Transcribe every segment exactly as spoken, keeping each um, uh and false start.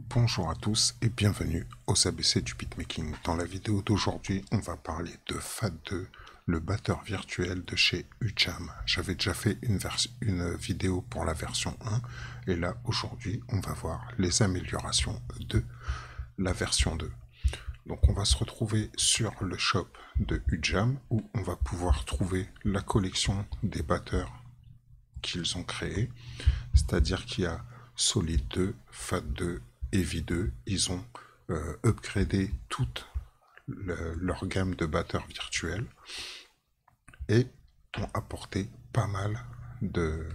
Bonjour à tous et bienvenue aux A B C du beatmaking. Dans la vidéo d'aujourd'hui, on va parler de F A T deux, le batteur virtuel de chez UJAM. J'avais déjà fait une, une vidéo pour la version un et là, aujourd'hui, on va voir les améliorations de la version deux. Donc on va se retrouver sur le shop de UJAM où on va pouvoir trouver la collection des batteurs qu'ils ont créés, c'est-à-dire qu'il y a Solid deux, F A T deux et V deux. Ils ont euh, upgradé toute le, leur gamme de batteurs virtuels et ont apporté pas mal de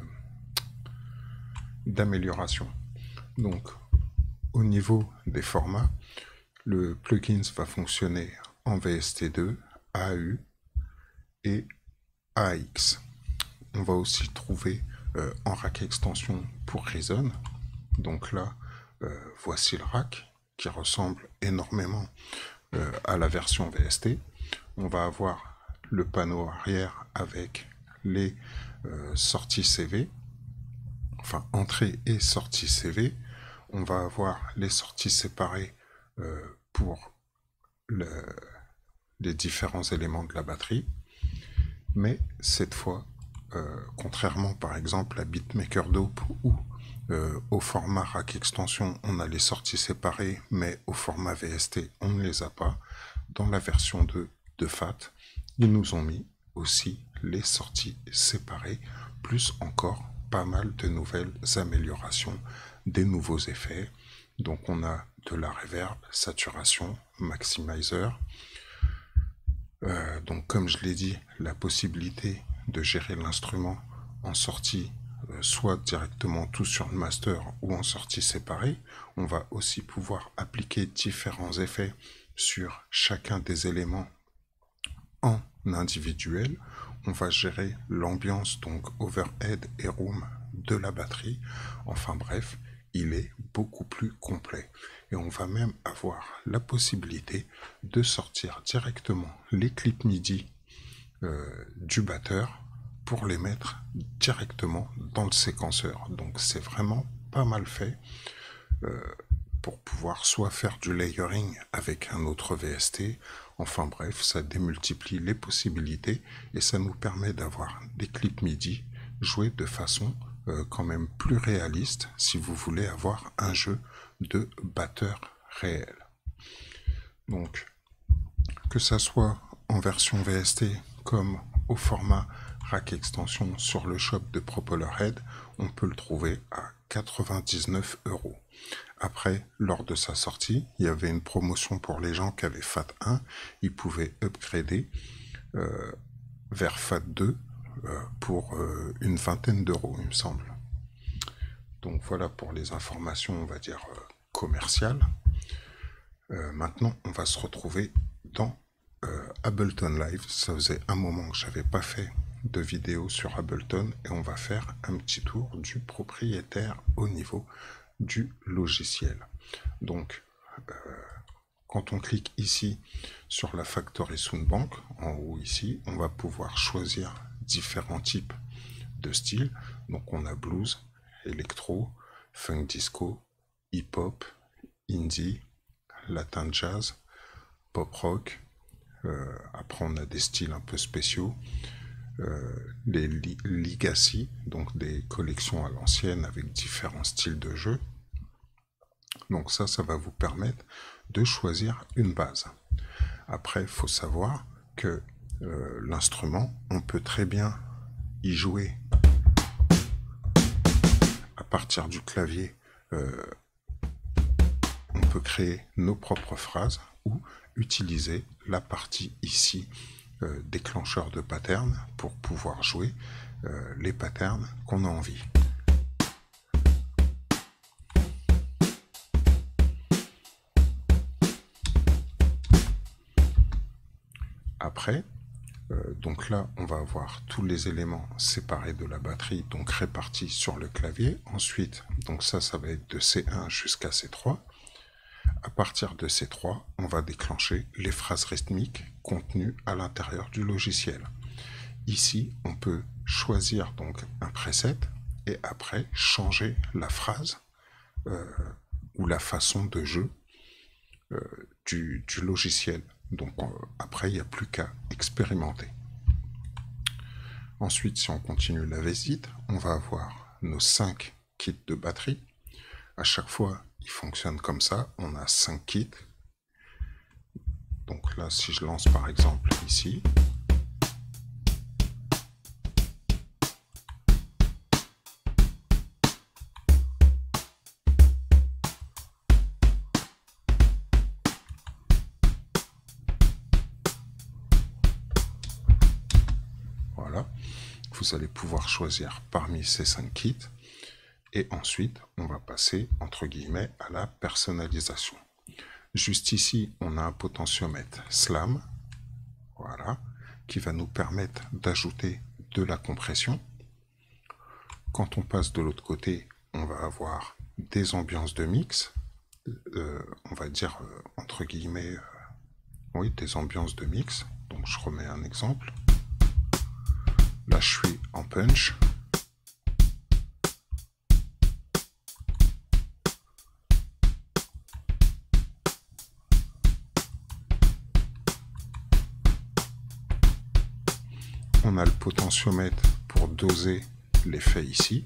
d'améliorations. Donc au niveau des formats, le plugin va fonctionner en V S T deux, A U et A X. On va aussi trouver euh, en rack extension pour Reason. Donc là, euh, voici le rack qui ressemble énormément euh, à la version V S T. On va avoir le panneau arrière avec les euh, sorties C V, enfin entrée et sortie C V. On va avoir les sorties séparées euh, pour le, les différents éléments de la batterie. Mais cette fois, euh, contrairement par exemple à Beatmaker Dope où euh, au format rack extension on a les sorties séparées, mais au format V S T on ne les a pas, dans la version deux de F A T, ils nous ont mis aussi les sorties séparées, plus encore pas mal de nouvelles améliorations, des nouveaux effets. Donc on a de la reverb, saturation, maximizer. Euh, donc comme je l'ai dit, la possibilité de gérer l'instrument en sortie, euh, soit directement tout sur le master ou en sortie séparée. On va aussi pouvoir appliquer différents effets sur chacun des éléments en individuel. On va gérer l'ambiance, donc overhead et room de la batterie. Enfin bref, il est beaucoup plus complet. Et on va même avoir la possibilité de sortir directement les clips MIDI euh, du batteur pour les mettre directement dans le séquenceur. Donc c'est vraiment pas mal fait euh, pour pouvoir soit faire du layering avec un autre V S T. Enfin bref, ça démultiplie les possibilités et ça nous permet d'avoir des clips MIDI joués de façon euh, quand même plus réaliste si vous voulez avoir un jeu de batteur réel. Donc, que ça soit en version V S T comme au format rack extension sur le shop de Propellerhead, on peut le trouver à quatre-vingt-dix-neuf euros. Après, lors de sa sortie, il y avait une promotion pour les gens qui avaient F A T un, ils pouvaient upgrader euh, vers F A T deux euh, pour euh, une vingtaine d'euros, il me semble. Donc voilà pour les informations, on va dire, euh, commerciales. Euh, maintenant, on va se retrouver dans euh, Ableton Live. Ça faisait un moment que je n'avais pas fait de vidéo sur Ableton et on va faire un petit tour du propriétaire au niveau du logiciel. Donc, euh, quand on clique ici sur la Factory Soundbank, en haut ici, on va pouvoir choisir différents types de styles. Donc on a blues, électro, funk disco, hip-hop, indie, latin jazz, pop rock. Euh, après on a des styles un peu spéciaux, euh, les li legacy, donc des collections à l'ancienne avec différents styles de jeu. Donc ça, ça va vous permettre de choisir une base. Après, il faut savoir que euh, l'instrument, on peut très bien y jouer à partir du clavier. Euh, on peut créer nos propres phrases ou utiliser la partie ici euh, déclencheur de pattern pour pouvoir jouer euh, les patterns qu'on a envie. Après, euh, donc là, on va avoir tous les éléments séparés de la batterie, donc répartis sur le clavier. Ensuite, donc ça, ça va être de C un jusqu'à C trois. À partir de C trois, on va déclencher les phrases rythmiques contenues à l'intérieur du logiciel. Ici, on peut choisir donc un preset et après changer la phrase euh, ou la façon de jeu euh, du, du logiciel. Donc euh, après, il n'y a plus qu'à expérimenter. Ensuite, si on continue la visite, on va avoir nos cinq kits de batterie. À chaque fois, ils fonctionnent comme ça. On a cinq kits. Donc là, si je lance par exemple ici, voilà, vous allez pouvoir choisir parmi ces cinq kits. Et ensuite, on va passer, entre guillemets, à la personnalisation. Juste ici, on a un potentiomètre SLAM, voilà, qui va nous permettre d'ajouter de la compression. Quand on passe de l'autre côté, on va avoir des ambiances de mix, euh, on va dire, euh, entre guillemets, euh, oui, des ambiances de mix. Donc je remets un exemple. Là, je suis en punch. On a le potentiomètre pour doser l'effet ici.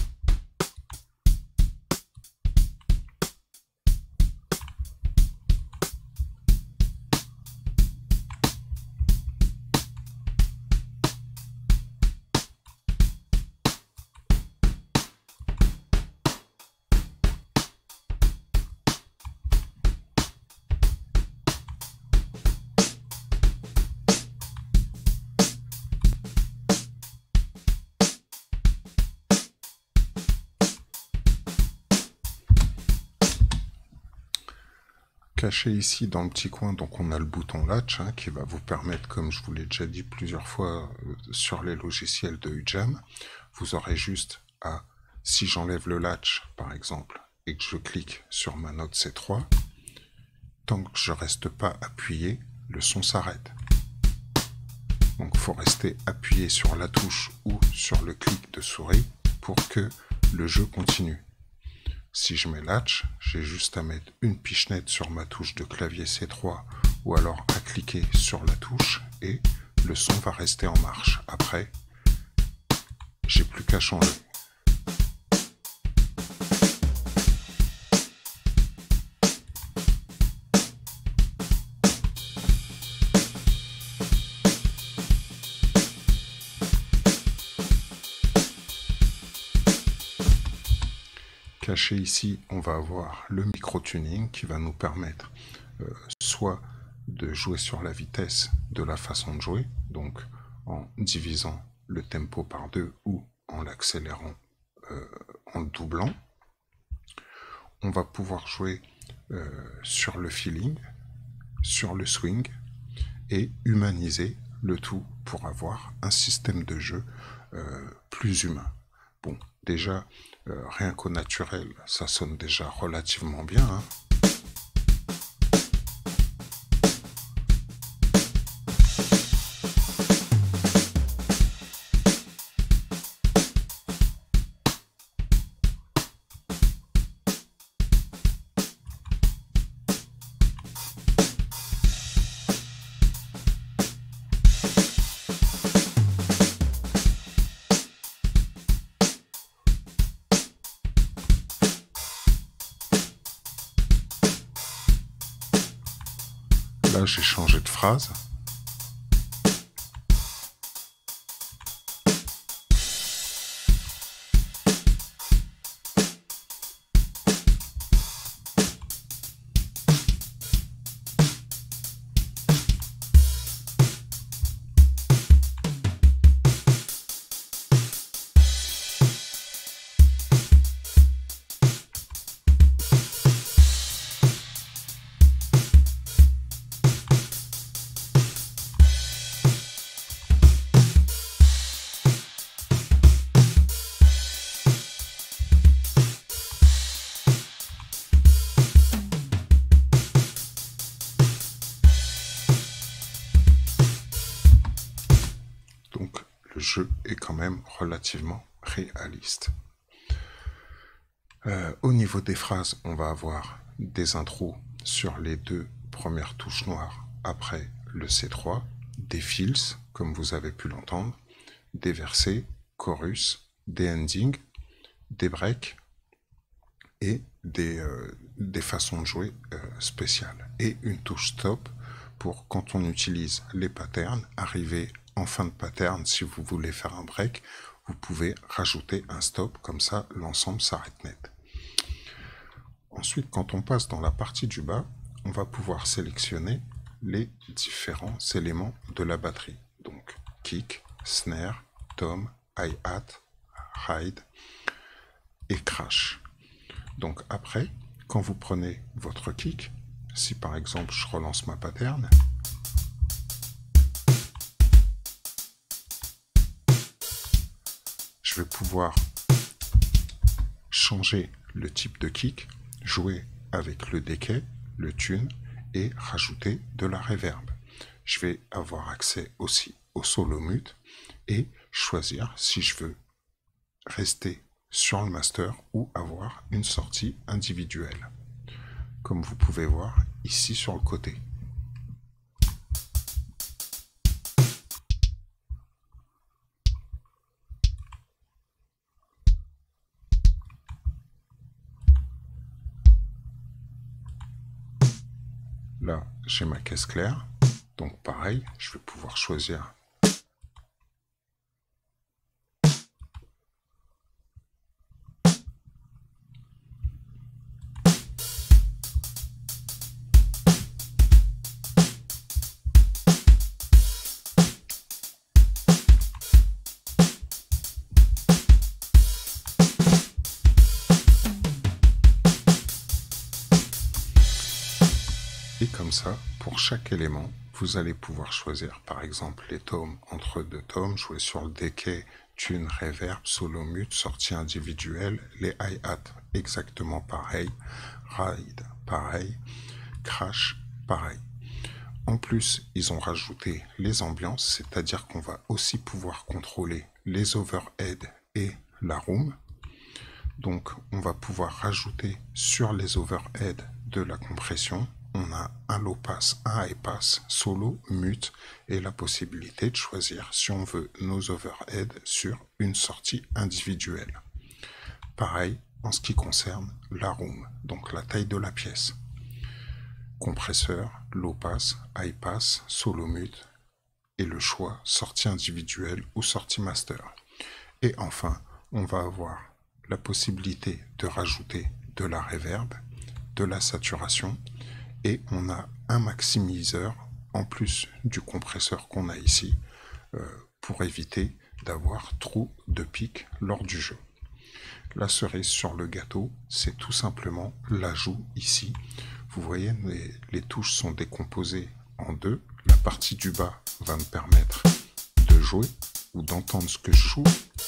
Caché ici dans le petit coin, donc on a le bouton latch hein, qui va vous permettre, comme je vous l'ai déjà dit plusieurs fois euh, sur les logiciels de U Jam, vous aurez juste à, si j'enlève le latch par exemple et que je clique sur ma note C trois, tant que je reste pas appuyé, le son s'arrête. Donc il faut rester appuyé sur la touche ou sur le clic de souris pour que le jeu continue. Si je mets latch, j'ai juste à mettre une pichenette sur ma touche de clavier C trois ou alors à cliquer sur la touche et le son va rester en marche. Après, j'ai plus qu'à changer. Caché ici, on va avoir le micro-tuning qui va nous permettre euh, soit de jouer sur la vitesse de la façon de jouer, donc en divisant le tempo par deux ou en l'accélérant, euh, en le doublant. On va pouvoir jouer euh, sur le feeling, sur le swing et humaniser le tout pour avoir un système de jeu euh, plus humain. Bon, déjà, euh, rien qu'au naturel, ça sonne déjà relativement bien. Hein. Là, j'ai changé de phrase. Le jeu est quand même relativement réaliste. Euh, au niveau des phrases, on va avoir des intros sur les deux premières touches noires après le C trois, des fills, comme vous avez pu l'entendre, des versets, chorus, des endings, des breaks et des, euh, des façons de jouer euh, spéciales. Et une touche stop pour quand on utilise les patterns, arriver en fin de pattern, si vous voulez faire un break, vous pouvez rajouter un stop, comme ça l'ensemble s'arrête net. Ensuite, quand on passe dans la partie du bas, on va pouvoir sélectionner les différents éléments de la batterie. Donc kick, snare, tom, hi-hat, ride et crash. Donc après, quand vous prenez votre kick, si par exemple je relance ma pattern, je vais pouvoir changer le type de kick, jouer avec le decay, le tune et rajouter de la reverb. Je vais avoir accès aussi au solo mute et choisir si je veux rester sur le master ou avoir une sortie individuelle, comme vous pouvez voir ici sur le côté. Là, j'ai ma caisse claire, donc pareil, je vais pouvoir choisir et comme ça, pour chaque élément, vous allez pouvoir choisir par exemple les tomes entre deux tomes, jouer sur le decay, tune, reverb, solo mute, sortie individuelle, les hi-hat exactement pareil, ride pareil, crash pareil. En plus, ils ont rajouté les ambiances, c'est-à-dire qu'on va aussi pouvoir contrôler les overheads et la room. Donc on va pouvoir rajouter sur les overheads de la compression. On a un low pass, un high pass, solo, mute et la possibilité de choisir si on veut nos overheads sur une sortie individuelle. Pareil en ce qui concerne la room, donc la taille de la pièce. Compresseur, low pass, high pass, solo mute et le choix sortie individuelle ou sortie master. Et enfin, on va avoir la possibilité de rajouter de la reverb, de la saturation et on a un maximiseur en plus du compresseur qu'on a ici euh, pour éviter d'avoir trop de pics lors du jeu. La cerise sur le gâteau, c'est tout simplement l'ajout ici. Vous voyez, les, les touches sont décomposées en deux. La partie du bas va me permettre de jouer ou d'entendre ce que je joue.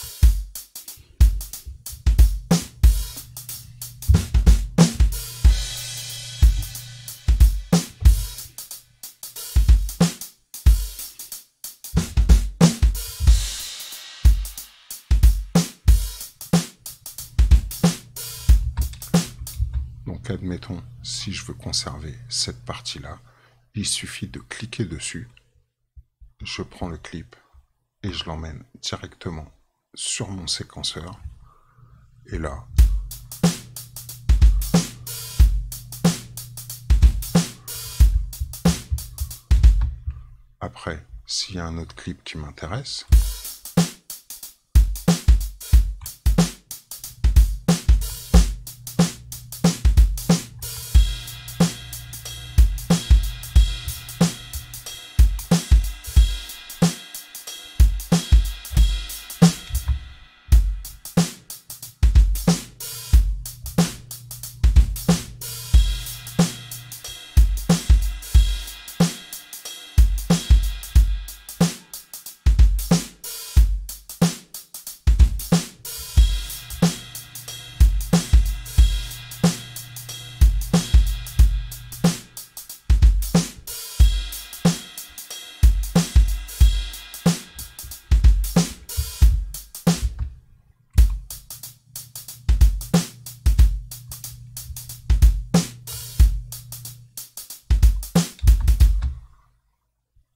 Donc admettons, si je veux conserver cette partie-là, il suffit de cliquer dessus, je prends le clip et je l'emmène directement sur mon séquenceur. Et là, après, s'il y a un autre clip qui m'intéresse,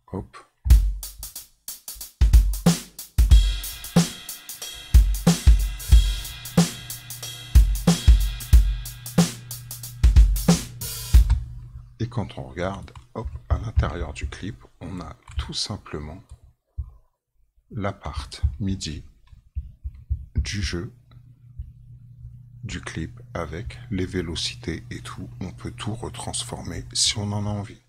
Hop. Et quand on regarde, hop, à l'intérieur du clip, on a tout simplement la part MIDI du jeu, du clip, avec les vélocités et tout. On peut tout retransformer si on en a envie.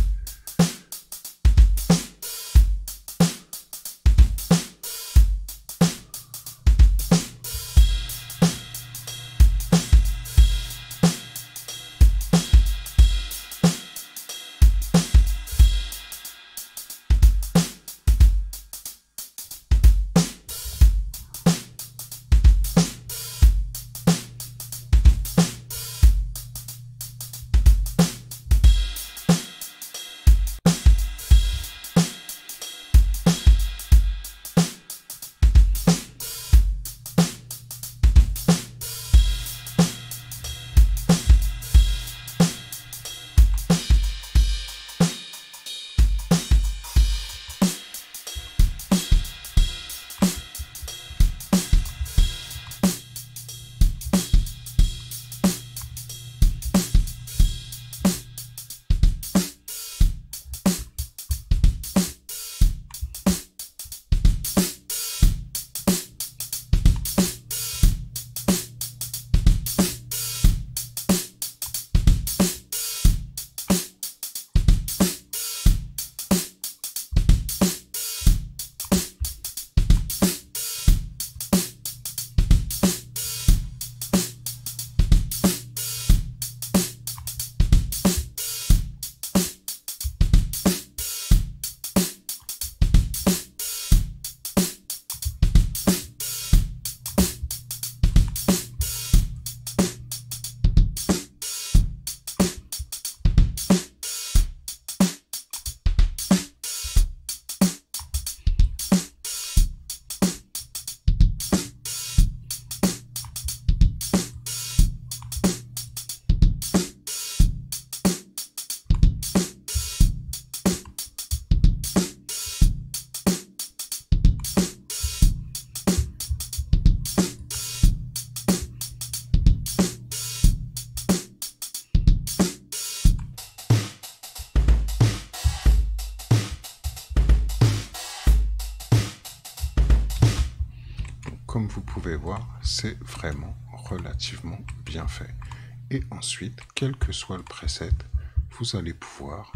Comme vous pouvez voir, c'est vraiment relativement bien fait. Et ensuite, quel que soit le preset, vous allez pouvoir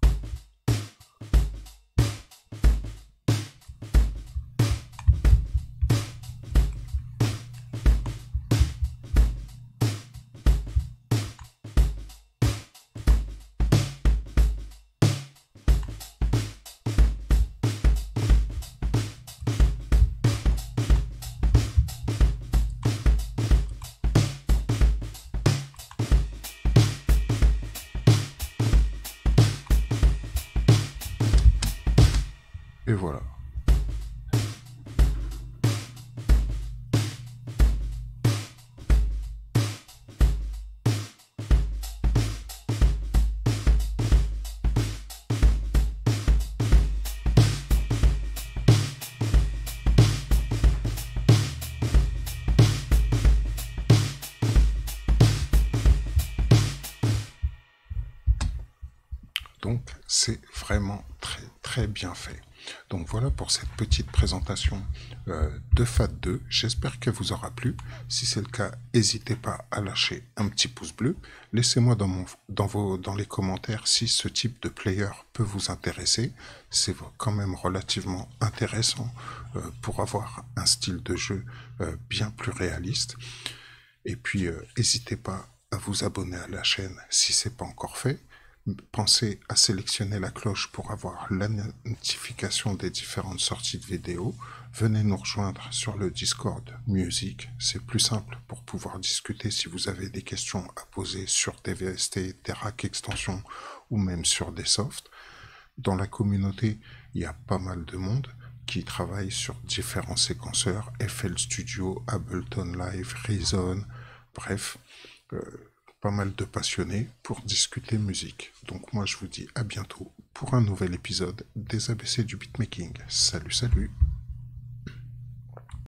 et voilà. Donc c'est vraiment très très bien fait. Donc voilà pour cette petite présentation euh, de F A T deux. J'espère qu'elle vous aura plu. Si c'est le cas, n'hésitez pas à lâcher un petit pouce bleu. Laissez-moi dans, mon, dans, vos, dans les commentaires si ce type de player peut vous intéresser. C'est quand même relativement intéressant euh, pour avoir un style de jeu euh, bien plus réaliste. Et puis, euh, n'hésitez pas à vous abonner à la chaîne si ce n'est pas encore fait. Pensez à sélectionner la cloche pour avoir la notification des différentes sorties de vidéos. Venez nous rejoindre sur le Discord Music. C'est plus simple pour pouvoir discuter si vous avez des questions à poser sur des V S T, des racks extensions ou même sur des softs. Dans la communauté, il y a pas mal de monde qui travaille sur différents séquenceurs, F L Studio, Ableton Live, Reason, bref, euh, pas mal de passionnés pour discuter musique. Donc moi je vous dis à bientôt pour un nouvel épisode des A B C du beatmaking. Salut, salut!